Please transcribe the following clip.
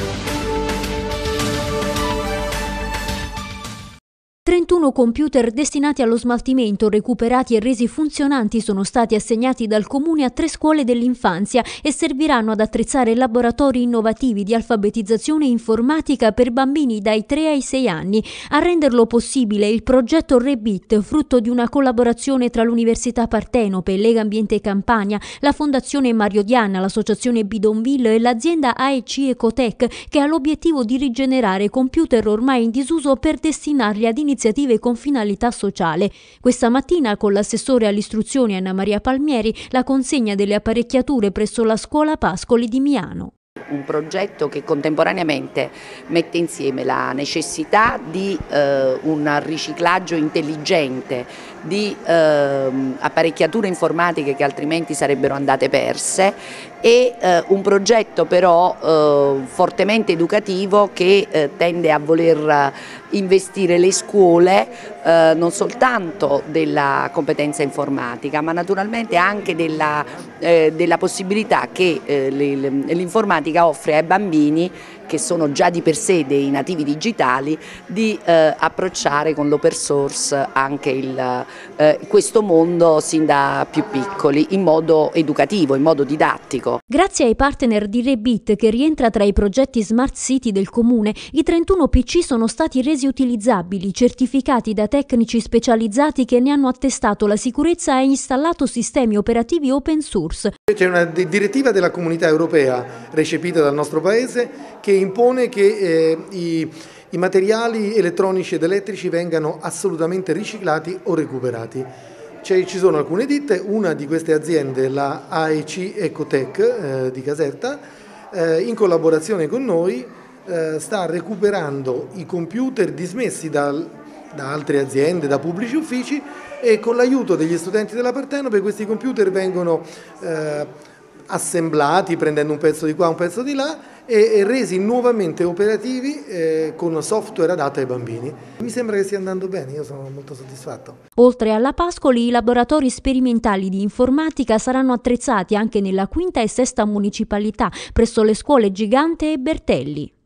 31 computer destinati allo smaltimento, recuperati e resi funzionanti, sono stati assegnati dal Comune a 3 scuole dell'infanzia e serviranno ad attrezzare laboratori innovativi di alfabetizzazione informatica per bambini dai 3 ai 6 anni. A renderlo possibile il progetto Rebit, frutto di una collaborazione tra l'Università Partenope, Lega Ambiente Campania, la Fondazione Mario Diana, l'Associazione Bidonville e l'azienda AEC Ecotech, che ha l'obiettivo di rigenerare computer ormai in disuso per destinarli ad iniziative con finalità sociale. Questa mattina, con l'assessore all'istruzione Anna Maria Palmieri, la consegna delle apparecchiature presso la scuola Pascoli di Miano. Un progetto che contemporaneamente mette insieme la necessità di un riciclaggio intelligente di apparecchiature informatiche che altrimenti sarebbero andate perse e un progetto però fortemente educativo che tende a voler investire le scuole non soltanto della competenza informatica, ma naturalmente anche della possibilità che l'informatica offre ai bambini, che sono già di per sé dei nativi digitali, di approcciare con l'open source anche questo mondo sin da più piccoli, in modo educativo, in modo didattico. Grazie ai partner di Rebit, che rientra tra i progetti Smart City del Comune, i 31 PC sono stati resi utilizzabili, certificati da tecnici specializzati che ne hanno attestato la sicurezza e installato sistemi operativi open source. C'è una direttiva della Comunità Europea recepita dal nostro Paese che impone che i materiali elettronici ed elettrici vengano assolutamente riciclati o recuperati. Ci sono alcune ditte, una di queste aziende, la AEC Ecotech di Caserta, in collaborazione con noi sta recuperando i computer dismessi da altre aziende, da pubblici uffici, e con l'aiuto degli studenti della Partenope questi computer vengono assemblati prendendo un pezzo di qua, un pezzo di là e resi nuovamente operativi con software adatto ai bambini. Mi sembra che stia andando bene, io sono molto soddisfatto. Oltre alla Pascoli, i laboratori sperimentali di informatica saranno attrezzati anche nella quinta e sesta municipalità, presso le scuole Gigante e Bertelli.